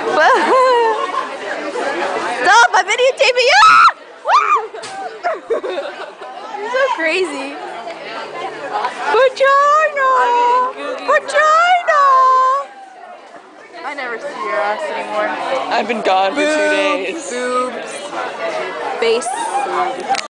Stop! I'm videotaping you! You're so crazy. Vagina! Vagina! I never see your ass anymore. I've been gone for 2 days. Boobs. Face.